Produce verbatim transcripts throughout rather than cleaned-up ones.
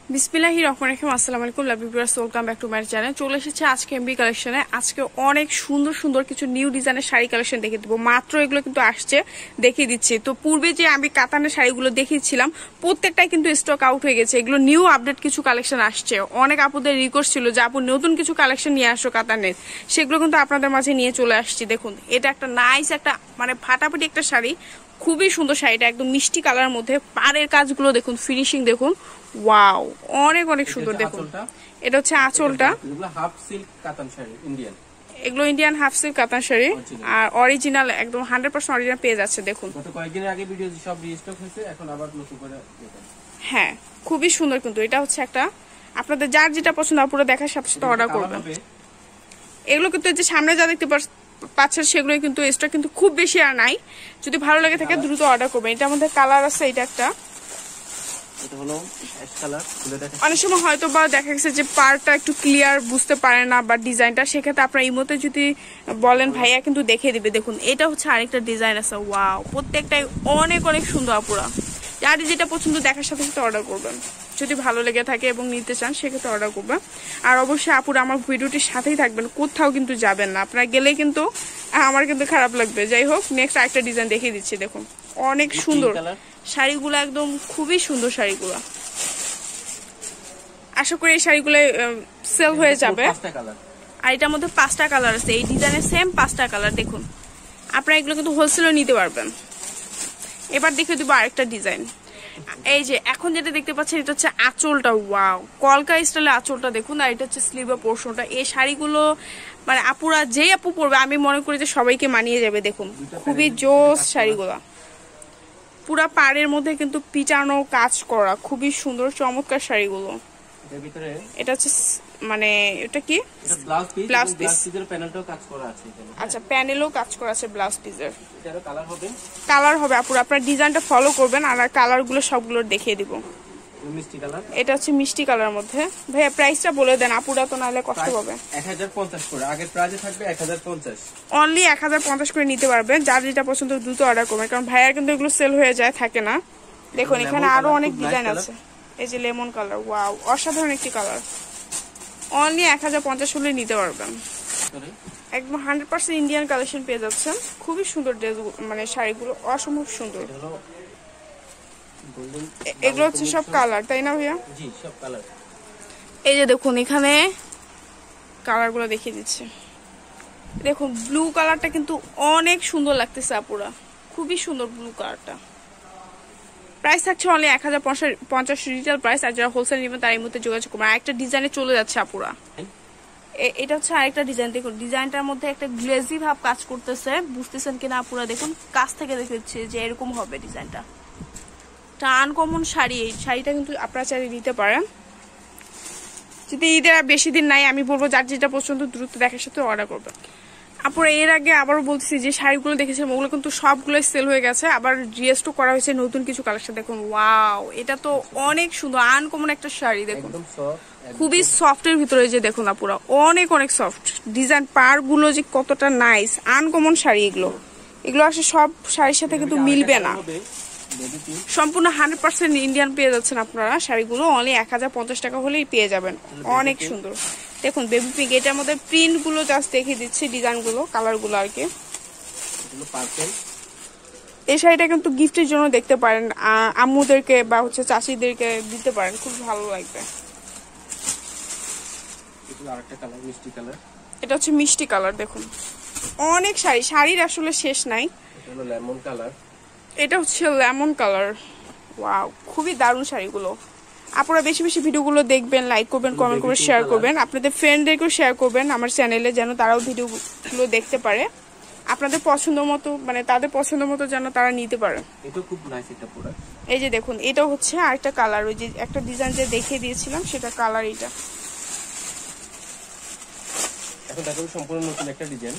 বিসমিল্লাহির রহমানির রহিম। আসসালামু আলাইকুম love viewers, welcome back to my channel. চলে এসেছে আজকে এমবি কালেকশনে। আজকে অনেক সুন্দর সুন্দর কিছু নিউ ডিজাইনের শাড়ি কালেকশন দেখিয়ে দেবো। মাত্র এগুলো কিন্তু আসছে, দেখিয়ে দিচ্ছি। তো পূর্বে যে আমি কাতানের শাড়িগুলো দেখিয়েছিলাম প্রত্যেকটাই কিন্তু স্টক আউট হয়ে গেছে। এগুলো নিউ আপডেট কিছু কালেকশন আসছে। অনেক আপুদের রিকোয়েস্ট ছিল যে আপু নতুন কিছু কালেকশন নিয়ে আসো কাতানের, সেগুলো কিন্তু আপনাদের মাঝে নিয়ে চলে আসছি। দেখুন এটা একটা নাইস একটা মানে ফাটাফাটি একটা শাড়ি, খুবই সুন্দর শাড়িটা, একদম মিষ্টি কালার মধ্যে। পাড়ের কাজগুলো দেখুন, ফিনিশিং দেখুন, ওয়াও অনেক অনেক সুন্দর। দেখুন এটা হচ্ছে আঁচলটা, হাফ সিল্ক কাতান শাড়ি ইন্ডিয়ান, এগুলো ইন্ডিয়ান হাফ সিল্ক কাতান শাড়ি আর অরিজিনাল একদম হান্ড্রেড পার্সেন্ট অরিজিনাল পেয়ে যাচ্ছে। দেখুন গত কয়েকদিন আগে ভিডিও সব রিস্টক হয়েছে, এখন আবার নতুন করে। হ্যাঁ খুবই সুন্দর। কিন্তু এটা হচ্ছে একটা আপনাদের যার যেটা পছন্দ পুরো দেখার সাথে সাথে অর্ডার করবেন। এগুলো কিন্তু যে সামনে যা দেখতে পাচ্ছেন সেগুলো কিন্তু স্টক কিন্তু খুব বেশি আর নাই। যদি ভালো লাগে থাকে দ্রুত অর্ডার করবেন। এটার মধ্যে কালার আছে, এটা একটা অনেক সময় হয়তো বা দেখা গেছে যে পার্টটা একটু ক্লিয়ার বুঝতে পারে না বা ডিজাইনটা, সেক্ষেত্রে আপনার ইমোতে যদি বলেন ভাইয়া কিন্তু দেখে দিবে। দেখুন এটা হচ্ছে আরেকটা ডিজাইন আছে, ওয়াও প্রত্যেকটাই অনেক অনেক সুন্দর। আপুরা যার যেটা পছন্দ দেখার সাথে সাথে অর্ডার করবেন। যদি ভালো লেগে থাকে এবং নিতে চান সেক্ষেত্রে অর্ডার করবেন। আর অবশ্যই আপুরা আমার ভিডিওটির সাথেই থাকবেন, কোথাও কিন্তু যাবেন না। আপনারা গেলেই কিন্তু আমার কিন্তু খারাপ লাগবে। যাই হোক, নেক্সট আরেকটা ডিজাইন দেখিয়ে দিচ্ছি। দেখুন অনেক সুন্দর শাড়িগুলো, একদম খুবই সুন্দর শাড়িগুলো। আশা করি এই শাড়িগুলো সেল হয়ে যাবে। আর এটার মধ্যে পাঁচটা কালার আছে, এই ডিজাইনের সেম পাঁচটা কালার। দেখুন আপনারা এগুলো কিন্তু হোলসেলে নিতে পারবেন। এবার দেখে দিব আরেকটা ডিজাইন। এই যে এখন যেটা দেখতে পাচ্ছেন এটা হচ্ছে আঁচলটা, ওয়াও কলকা স্টাইলে আঁচলটা দেখুন। আর এটা হচ্ছে স্লিভের পোর্শনটা। এই শাড়িগুলো মানে আপুরা যেই আপু পরবে আমি মনে করি যে সবাইকে মানিয়ে যাবে। দেখুন খুবই জোস শাড়িগুলো, পুরা পাড়ের মধ্যে কিন্তু পিটানো কাজ করা, খুবই সুন্দর চমৎকার শাড়িগুলো। এটা হচ্ছে মানে এটা কি ব্লাউজ পিস, আচ্ছা প্যানেলও কাজ করা আছে ব্লাউজ পিসের। কালার হবে আপুরা, আপনার ডিজাইনটা ফলো করবেন আর কালার গুলো সবগুলো দেখিয়ে দিব। এটা হচ্ছে মিষ্টি কালার মধ্যে। ভাইয়া প্রাইসটা বলে দেন, আপুরা তো নাহলে কষ্ট পাবে। এক হাজার পঞ্চাশ করে, আগের প্রাইসে থাকবে এক হাজার পঞ্চাশ, অনলি এক হাজার পঞ্চাশ করে নিতে পারবেন। যার যেটা পছন্দ দ্রুত অর্ডার করবেন, কারণ ভাইয়ার কিন্তু এগুলো সেল হয়ে যায়, থাকে না। দেখুন এখানে আরো অনেক ডিজাইন আছে। এই যে লেমন কালার, ওয়াও অসাধারণ একটি কালার। অনলি এক হাজার পঞ্চাশ হলে নিতে পারবেন। একদম হান্ড্রেড পার্সেন্ট ইন্ডিয়ান কালেকশন পেয়ে যাচ্ছেন। খুবই সুন্দর ড্রেস, মানে শাড়িগুলো অসম্ভব সুন্দর। এগুলো হচ্ছে সব কালার, তাই না ভাইয়া? জি সব কালার। এই যে দেখুন এখানে কালার গুলো দেখিয়ে দিচ্ছে। দেখুন ব্লু কালারটা কিন্তু অনেক সুন্দর লাগতেছে আপুরা, খুবই সুন্দর ব্লু কালারটা। প্রাইস থাকছে অনলি এক হাজার পঞ্চাশ রিটেল প্রাইস। আর যারা হোলসেল নেবেন তার এই মুহূর্তে যোগাযোগ করবেন। আরেকটা ডিজাইনে চলে যাচ্ছে আপুরা। এটা হচ্ছে আরেকটা ডিজাইন। দেখুন ডিজাইনটার মধ্যে একটা গ্লেজি ভাব কাজ করতেছে, বুঝতেছেন কিনা আপুরা? দেখুন কাছ থেকে দেখেছি যে এরকম হবে ডিজাইনটা। আনকমন শাড়ি, এই শাড়িটা কিন্তু আপনারা চাইলে নিতে পারেন। যদি ঈদের আর বেশি দিন নাই, আমি বলবো যার যেটা পছন্দ দ্রুত দেখার সাথে অর্ডার করবেন। আপুরা এর আগে আবারও বলতেছি যে শাড়িগুলো দেখেছিলাম ওগুলো কিন্তু সবগুলোই সেল হয়ে গেছে, আবার রিস্টক করা হয়েছে নতুন কিছু কালেকশন। দেখুন ওয়াও এটা তো অনেক সুন্দর আনকমন একটা শাড়ি। দেখুন খুবই সফটের ভিতরে, যে দেখুন আপুরা অনেক অনেক সফট ডিজাইন, পার গুলো যে কতটা নাইস, আনকমন শাড়ি এগুলো। এগুলো আসলে সব শাড়ির সাথে কিন্তু মিলবে না। সম্পূর্ণ হান্ড্রেড পার্সেন্ট ইন্ডিয়ান পেয়ে যাচ্ছেন আপনারা শাড়িগুলো। অনলি এক হাজার পঞ্চাশ টাকা হলেই পেয়ে যাবেন। অনেক সুন্দর। দেখুন বেবি পিঙ্ক, এটার মধ্যে প্রিন্ট গুলো জাস্ট দেখিয়ে দিচ্ছি, ডিজাইন গুলো কালার গুলো আর কি। এই শাড়িটা কিন্তু গিফটের জন্য দেখতে পারেন, আম্মুদেরকে বা হচ্ছে চাচিদেরকে দিতে পারেন, খুব ভালো লাগবে। এটা হচ্ছে মিষ্টি কালার। দেখুন অনেক শাড়ি, শাড়ির আসলে শেষ নাই। লেমন কালার, এটা হচ্ছে লেমন কালার, ওয়াও খুবই দারুণ শাড়িগুলো। আপনারা বেশি বেশি ভিডিওগুলো দেখবেন, লাইক করবেন, কমেন্ট করবেন, শেয়ার করবেন, আপনাদের ফ্রেন্ডদেরকেও শেয়ার করবেন আমার চ্যানেলে, যেন তারাও ভিডিওগুলো দেখতে পারে আপনাদের পছন্দ মতো, মানে তাদের পছন্দ মতো যেন তারা নিতে পারে। এটা খুব নাইস একটা প্রোডাক্ট। এই যে দেখুন এটা হচ্ছে আরেকটা কালার, ওই যে একটা ডিজাইন যে দেখিয়ে দিয়েছিলাম সেটা কালার। এটা এখন দেখো সম্পূর্ণ নতুন একটা ডিজাইন।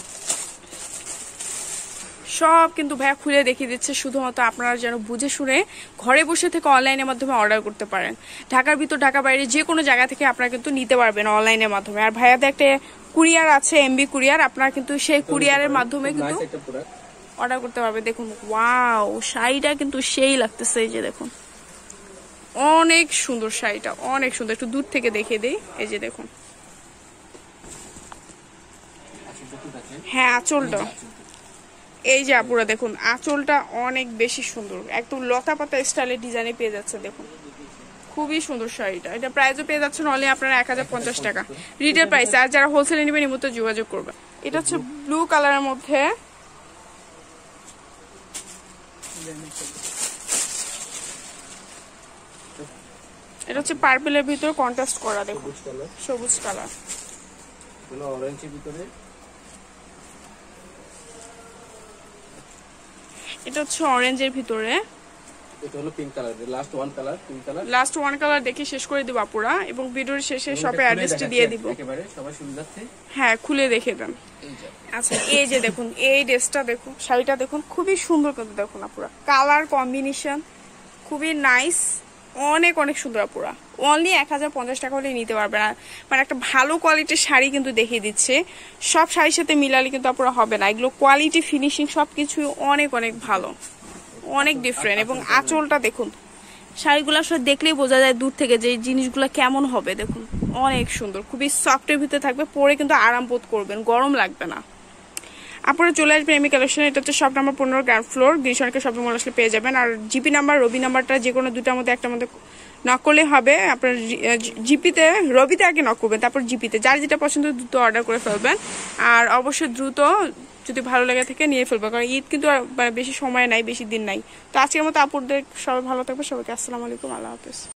সব কিন্তু ভাইয়া খুলে দেখিয়ে দিচ্ছে, শুধুমাত্র আপনারা যেন বুঝে শুনে ঘরে বসে থেকে অনলাইনের মাধ্যমে অর্ডার করতে পারেন। ঢাকার ভিতর ঢাকা বাইরে যে কোনো জায়গা থেকে আপনারা কিন্তু নিতে পারবেন অনলাইনের মাধ্যমে। আর ভাইয়াদের একটা কুরিয়ার আছে, এমবি কুরিয়ার, আপনারা কিন্তু সেই কুরিয়ারের মাধ্যমে কিন্তু অর্ডার করতে পারবেন। দেখুন ওয়াও শাড়িটা কিন্তু সেই লাগতেছে, এই যে দেখুন অনেক সুন্দর শাড়িটা, অনেক সুন্দর। একটু দূর থেকে দেখিয়ে দেই, এই যে দেখুন। হ্যাঁ আঁচলটা, এই যে আপুরা দেখুন আঁচলটা অনেক বেশি সুন্দর, একদম লতা পাতা স্টাইলের ডিজাইনে পেয়ে যাচ্ছে। দেখুন খুবই সুন্দর শাড়িটা। এটা প্রাইসও পেয়ে যাচ্ছেন অনলি আপনারা এক হাজার পঞ্চাশ টাকা রিটেল প্রাইস। আর যারা হোলসেলে নেবেন এই মতো যোগাযোগ করবেন। এটা হচ্ছে ব্লু কালারের মধ্যে, এটা হচ্ছে পার্পেলের ভিতর কন্ট্রাস্ট করা। দেখুন সবুজ কালার, অরেঞ্জের ভিতরে, এটা হচ্ছে অরেঞ্জের ভিতরে, এটা হলো pink colour. Last one colour, pink colour. Last one colour দেখে শেষ করে দিব আপুরা, এবং ভিডিওর শেষে শপে অ্যাড্রেসটি দিয়ে দিব। একেবারে সবার সুবিধার্থে হ্যাঁ খুলে দেখে দেন। আচ্ছা এই যে দেখুন এই ড্রেসটা দেখুন, শাড়িটা দেখুন খুবই সুন্দর কিন্তু দেখুন আপুরা, কালার কম্বিনেশন খুবই নাইস, অনেক অনেক সুন্দর আপুরা। অনলি এক হাজার পঞ্চাশ টাকা হলে নিতে পারবে না, মানে একটা ভালো কোয়ালিটির শাড়ি কিন্তু দেখিয়ে দিচ্ছে। সব শাড়ির সাথে মিলালে কিন্তু আপুরা হবে না, এগুলো কোয়ালিটি ফিনিশিং সব কিছুই অনেক অনেক ভালো, অনেক ডিফারেন্ট। এবং আঁচলটা দেখুন, শাড়িগুলো আসলে দেখলেই বোঝা যায় দূর থেকে যে জিনিসগুলো কেমন হবে। দেখুন অনেক সুন্দর, খুবই সফটের ভিতরে থাকবে, পরে কিন্তু আরাম বোধ করবেন, গরম লাগবে না। আপনারা চলে আসবেন এমি কালেকশন। এটা হচ্ছে শপ নাম্বার পনেরো, গ্রাউন্ড ফ্লোর, গ্রিনসনকে শপিং মল আসলে পেয়ে যাবেন। আর জিপি নাম্বার, রবি নাম্বারটা যে কোনো দুটার মধ্যে একটার মধ্যে নক করলে হবে। আপনার জিপিতে, রবিতে আগে নক করবেন, তারপর জিপিতে যার যেটা পছন্দ দ্রুত অর্ডার করে ফেলবেন। আর অবশ্যই দ্রুত যদি ভালো লেগে থাকে নিয়ে ফেলবেন, কারণ ঈদ কিন্তু আর বেশি সময় নাই, বেশি দিন নাই। তো আজকের মতো আপুরদের সবাই ভালো থাকবে, সবাইকে আসসালামু আলাইকুম, আল্লাহ হাফেজ।